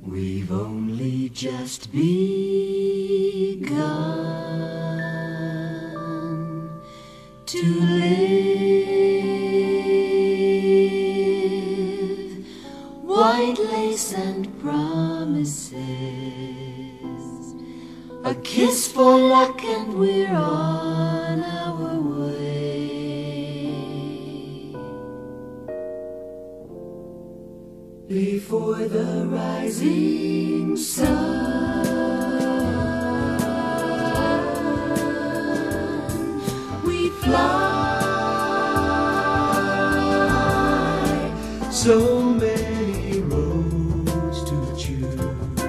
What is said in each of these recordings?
We've only just begun to live. White lace and promises, a kiss for luck, and we're on our way. Before the rising sun, we fly. So many roads to choose.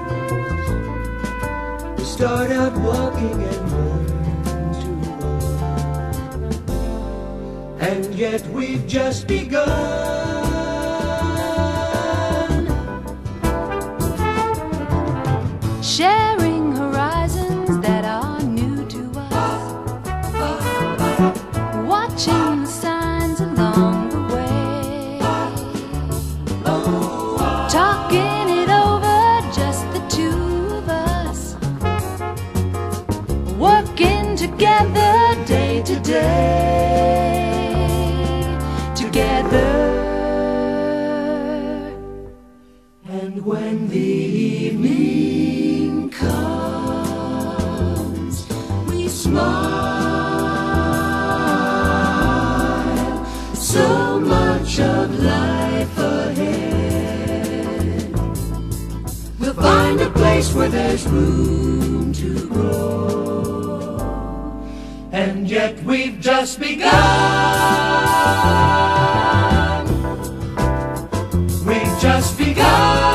We start out walking and learn to run, and yet we've just begun. Sharing horizons that are new to us, watching the signs along the way, talking it over, just the two of us, working together day to day, together. And when the evening comes, we smile. So much of life ahead. We'll find a place where there's room to grow, and yet we've just begun. We've just begun.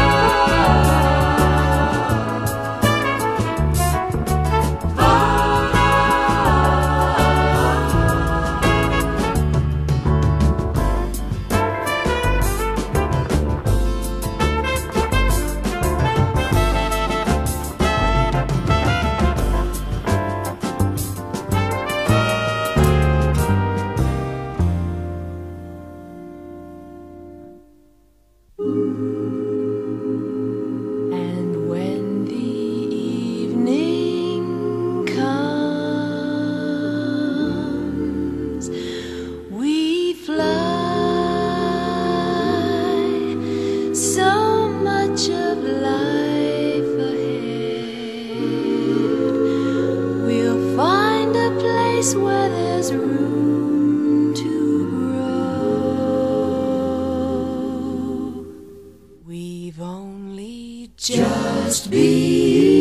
And when the evening comes, we fly. So much of life ahead. We'll find a place where there's room to grow. We've only just begun.